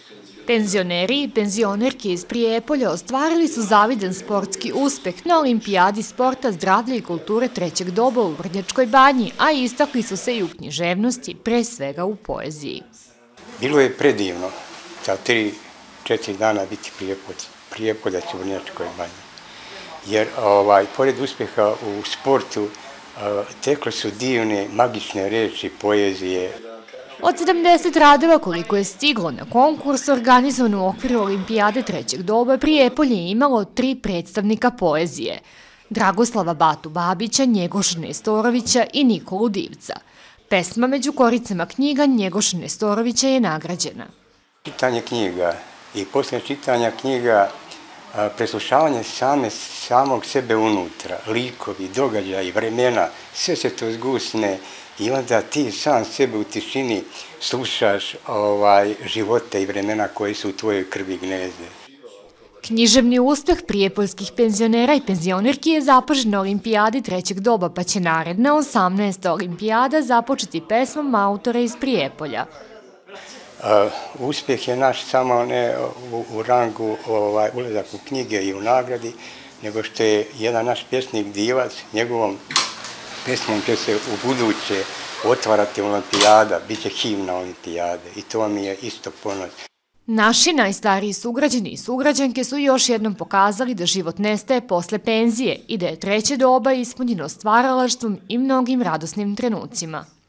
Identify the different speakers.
Speaker 1: Penzioneri i penzionerke iz Prijepolja ostvarili su zavidan sportski uspeh na Olimpijadi sporta, zdravlja i kulture trećeg doba u Vrnjačkoj Banji, a istakli su se i u književnosti, pre svega u poeziji.
Speaker 2: Bilo je predivno za 3-4 dana biti Prijepoljac u Vrnjačkoj Banji. Jer pored uspeha u sportu tekle su divne, magične reči, poezije.
Speaker 1: Od 70 radova koliko je stiglo na konkurs organizovan u okviru Olimpijade trećeg doba, Prijepolje je imalo 3 predstavnika poezije: Dragoslava Batu Babića, Njegoša Nestorovića i Nikolu Divca. Pesma među koricama knjiga Njegoša Nestorovića je nagrađena.
Speaker 2: Čitanje knjiga i poslije čitanja knjiga preslušavanje samog sebe unutra, likovi, događaji, vremena, sve se to zgusne i onda ti sam sebe u tišini slušaš živote i vremena koji su u tvojoj krvi gnezde.
Speaker 1: Književni uspeh prijepoljskih penzionera i penzionerki je zapažen na Olimpijadi trećeg doba, pa će naredna 18. Olimpijada započeti pesmom autora iz Prijepolja.
Speaker 2: Uspjeh je naš samo ne u rangu ulazak u knjige i u nagradi, nego što je jedan naš pjesnik Divac, njegovom pesmom će se u buduće otvarati Olimpijada, bit će himna Olimpijade i to mi je isto ponos.
Speaker 1: Naši najstariji sugrađani i sugrađanke su još jednom pokazali da život nestaje posle penzije i da je treće doba ispunjeno stvaralaštvom i mnogim radosnim trenucima.